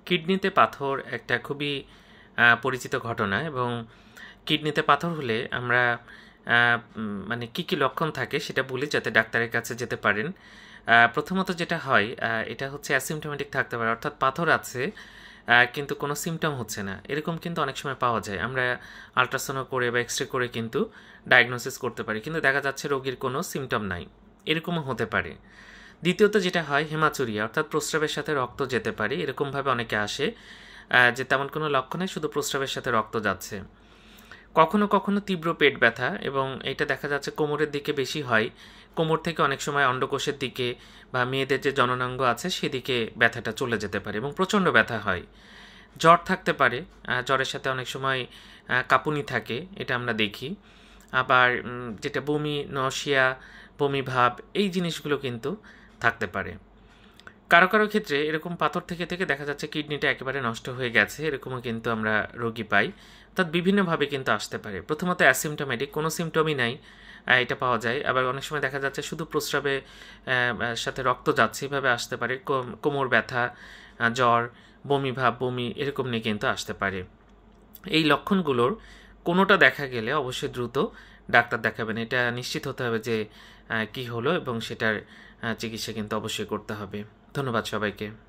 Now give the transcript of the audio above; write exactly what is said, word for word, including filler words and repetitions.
কিডনিতে পাথর একটা খুবই পরিচিত ঘটনা এবং কিডনিতে পাথর হলে আমরা মানে কি কি লক্ষণ থাকে সেটা বলি যাতে ডাক্তারের কাছে যেতে পারেন। প্রথমত যেটা হয় এটা হচ্ছে অ্যাসিমটোমেটিক থাকতে পারে, অর্থাৎ পাথর আছে কিন্তু কোনো সিমটম হচ্ছে না, এরকম কিন্তু অনেক সময় পাওয়া যায়। আমরা আলট্রাসাউন্ড করে বা এক্স রে করে কিন্তু ডায়াগনোসিস করতে পারি, কিন্তু দেখা যাচ্ছে রোগীর কোনো সিমটম নাই, এরকমও হতে পারে। দ্বিতীয়ত যেটা হয় হেমাচুরিয়া, অর্থাৎ প্রস্রাবের সাথে রক্ত যেতে পারে, এরকমভাবে অনেকে আসে যে তেমন কোনো লক্ষণ নেই, শুধু প্রস্রাবের সাথে রক্ত যাচ্ছে। কখনো কখনো তীব্র পেট ব্যথা, এবং এটা দেখা যাচ্ছে কোমরের দিকে বেশি হয়, কোমর থেকে অনেক সময় অন্ডকোষের দিকে বা মেয়েদের যে জননাঙ্গ আছে সেদিকে ব্যথাটা চলে যেতে পারে এবং প্রচণ্ড ব্যথা হয়। জ্বর থাকতে পারে, জ্বরের সাথে অনেক সময় কাঁপুনি থাকে, এটা আমরা দেখি। আবার যেটা বমি, নশিয়া, বমি ভাব, এই জিনিসগুলো কিন্তু থাকতে পারে। কারো কারো ক্ষেত্রে এরকম পাথর থেকে থেকে দেখা যাচ্ছে কিডনিটা একেবারে নষ্ট হয়ে গেছে, এরকমও কিন্তু আমরা রোগী পাই। অর্থাৎ বিভিন্নভাবে কিন্তু আসতে পারে। প্রথমত অ্যাসিমটোমেটিক, কোনো সিমটমই নাই, এটা পাওয়া যায়। আবার অনেক সময় দেখা যাচ্ছে শুধু প্রস্রাবে সাথে রক্ত যাচ্ছে, এভাবে আসতে পারে। কোমর ব্যথা, জ্বর, বমি ভাব, বমি এরকম নিয়ে কিন্তু আসতে পারে। এই লক্ষণগুলোর কোনোটা দেখা গেলে অবশ্যই দ্রুত ডাক্তার দেখাবেন, এটা নিশ্চিত হতে হবে যে কি হলো, এবং সেটার চিকিৎসা কিন্তু অবশ্যই করতে হবে। ধন্যবাদ সবাইকে।